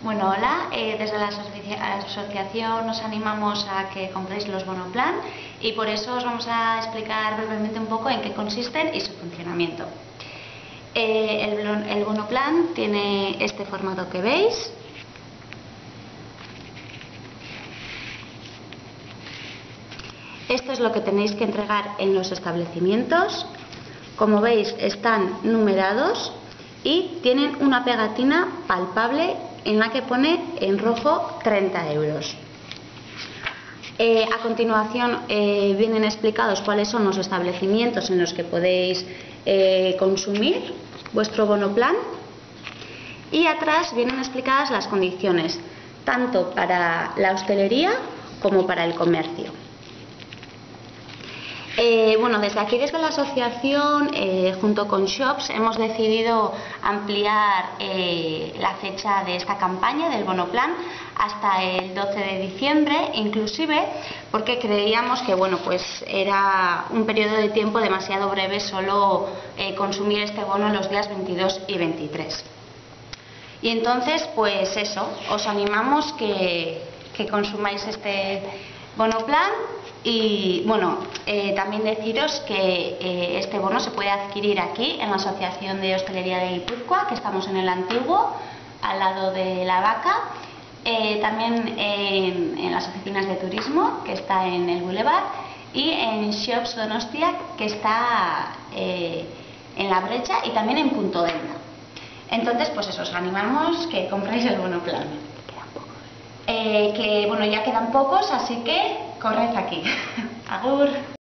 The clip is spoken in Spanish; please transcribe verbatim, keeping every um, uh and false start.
Bueno, hola, eh, desde la asoci asociación os animamos a que compréis los Bonoplan y por eso os vamos a explicar brevemente un poco en qué consisten y su funcionamiento. Eh, el, el Bonoplan tiene este formato que veis. Esto es lo que tenéis que entregar en los establecimientos. Como veis, están numerados y tienen una pegatina palpable en la que pone en rojo treinta euros. Eh, a continuación eh, vienen explicados cuáles son los establecimientos en los que podéis eh, consumir vuestro Bonoplan y atrás vienen explicadas las condiciones, tanto para la hostelería como para el comercio. Eh, bueno, desde aquí, desde la asociación, eh, junto con Shops, hemos decidido ampliar eh, la fecha de esta campaña del Bonoplan hasta el doce de diciembre, inclusive, porque creíamos que bueno, pues era un periodo de tiempo demasiado breve solo eh, consumir este bono los días veintidós y veintitrés. Y entonces, pues eso, os animamos que, que consumáis este Bonoplan. Y bueno, eh, también deciros que eh, este bono se puede adquirir aquí en la Asociación de Hostelería de Guipúzcoa, que estamos en el Antiguo, al lado de La Vaca, eh, también en, en las oficinas de turismo, que está en el Boulevard, y en Shops Donostia, que está eh, en La Brecha, y también en Punto Denda. Entonces, pues eso, os animamos que compréis el Bonoplan. Eh, que bueno, ya quedan pocos, así que corred aquí. Agur.